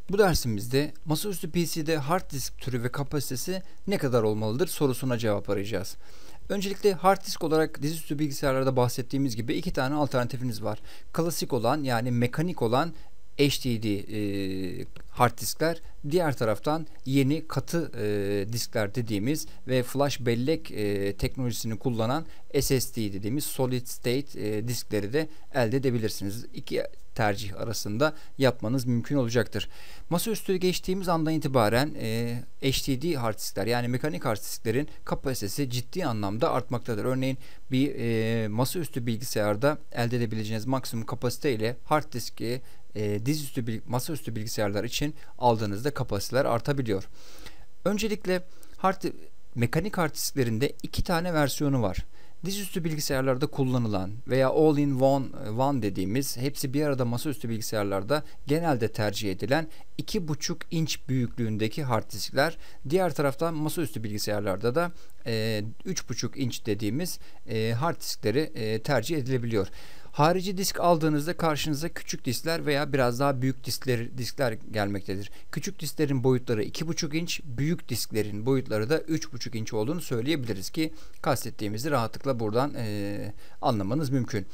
Bu dersimizde masaüstü PC'de hard disk türü ve kapasitesi ne kadar olmalıdır sorusuna cevap arayacağız. Öncelikle hard disk olarak dizüstü bilgisayarlarda bahsettiğimiz gibi iki tane alternatifiniz var. Klasik olan yani mekanik olan HDD hard diskler, diğer taraftan yeni katı diskler dediğimiz ve flash bellek teknolojisini kullanan SSD dediğimiz solid state diskleri de elde edebilirsiniz. İki tercih arasında yapmanız mümkün olacaktır. Masaüstü geçtiğimiz andan itibaren HDD hard diskler yani mekanik hard disklerin kapasitesi ciddi anlamda artmaktadır. Örneğin bir masaüstü bilgisayarda elde edebileceğiniz maksimum kapasite ile hard diski masaüstü bilgisayarlar için aldığınızda kapasiteler artabiliyor. Öncelikle mekanik hard disklerinde iki tane versiyonu var. Dizüstü bilgisayarlarda kullanılan veya all-in-one dediğimiz hepsi bir arada masaüstü bilgisayarlarda genelde tercih edilen 2,5 inç büyüklüğündeki hard diskler. Diğer taraftan masaüstü bilgisayarlarda da 3,5 inç dediğimiz hard diskleri tercih edilebiliyor. Harici disk aldığınızda karşınıza küçük diskler veya biraz daha büyük diskler gelmektedir. Küçük disklerin boyutları 2,5 inç, büyük disklerin boyutları da 3,5 inç olduğunu söyleyebiliriz ki kastettiğimizi rahatlıkla buradan anlamanız mümkün.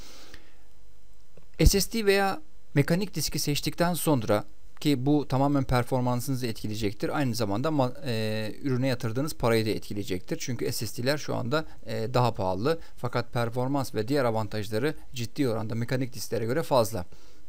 SSD veya mekanik diski seçtikten sonra ki bu tamamen performansınızı etkileyecektir. Aynı zamanda ürüne yatırdığınız parayı da etkileyecektir. Çünkü SSD'ler şu anda daha pahalı. Fakat performans ve diğer avantajları ciddi oranda mekanik disklere göre fazla.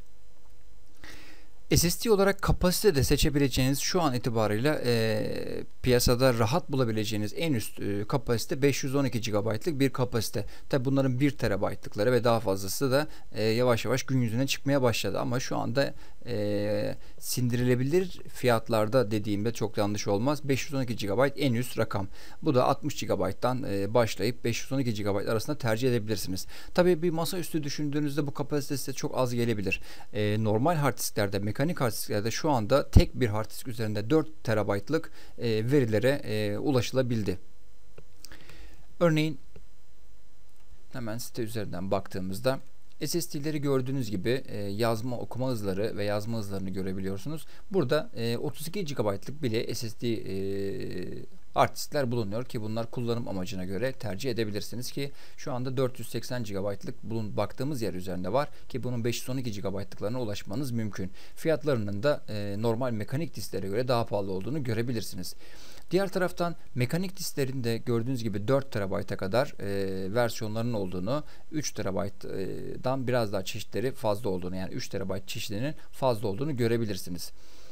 SSD olarak kapasite de seçebileceğiniz şu an itibarıyla piyasada rahat bulabileceğiniz en üst kapasite 512 GB'lık bir kapasite. Tabi bunların 1 TB'lıkları ve daha fazlası da yavaş yavaş gün yüzüne çıkmaya başladı. Ama şu anda sindirilebilir fiyatlarda dediğimde çok yanlış olmaz. 512 GB en üst rakam. Bu da 60 GB'dan başlayıp 512 GB arasında tercih edebilirsiniz. Tabi bir masaüstü düşündüğünüzde bu kapasite size çok az gelebilir. Normal hard disklerde, mekanik hard disklerde şu anda tek bir hard disk üzerinde 4 TB'lık verilere ulaşılabildi. Örneğin hemen site üzerinden baktığımızda SSD'leri gördüğünüz gibi yazma okuma hızları ve yazma hızlarını görebiliyorsunuz. Burada 32 GB'lık bile SSD hard diskler bulunuyor ki bunlar kullanım amacına göre tercih edebilirsiniz ki şu anda 480 GB'lık baktığımız yer üzerinde var ki bunun 512 GB'lıklarına ulaşmanız mümkün. Fiyatlarının da normal mekanik disklere göre daha pahalı olduğunu görebilirsiniz. Diğer taraftan mekanik disklerin de gördüğünüz gibi 4 TB'a kadar versiyonlarının olduğunu, 3 TB'dan biraz daha çeşitleri fazla olduğunu yani 3 TB çeşidinin fazla olduğunu görebilirsiniz.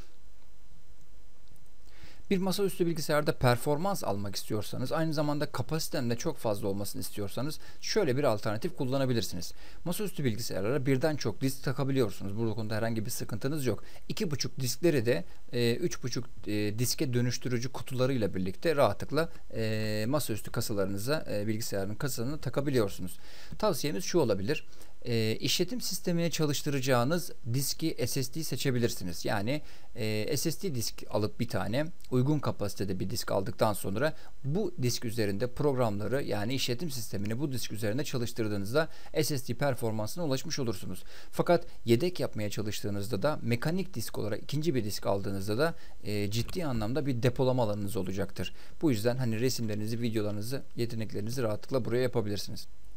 Bir masaüstü bilgisayarda performans almak istiyorsanız, aynı zamanda kapasitenin de çok fazla olmasını istiyorsanız şöyle bir alternatif kullanabilirsiniz. Masaüstü bilgisayarlara birden çok disk takabiliyorsunuz. Burada konuda herhangi bir sıkıntınız yok. 2,5 diskleri de 3,5 diske dönüştürücü kutularıyla birlikte rahatlıkla masaüstü kasalarınıza, bilgisayarın kasasına takabiliyorsunuz. Tavsiyemiz şu olabilir. İşletim sistemine çalıştıracağınız diski SSD seçebilirsiniz. Yani SSD disk alıp bir tane uygun kapasitede bir disk aldıktan sonra bu disk üzerinde programları yani işletim sistemini bu disk üzerinde çalıştırdığınızda SSD performansına ulaşmış olursunuz. Fakat yedek yapmaya çalıştığınızda da mekanik disk olarak ikinci bir disk aldığınızda da ciddi anlamda bir depolama alanınız olacaktır. Bu yüzden hani resimlerinizi, videolarınızı, yeteneklerinizi rahatlıkla buraya yapabilirsiniz.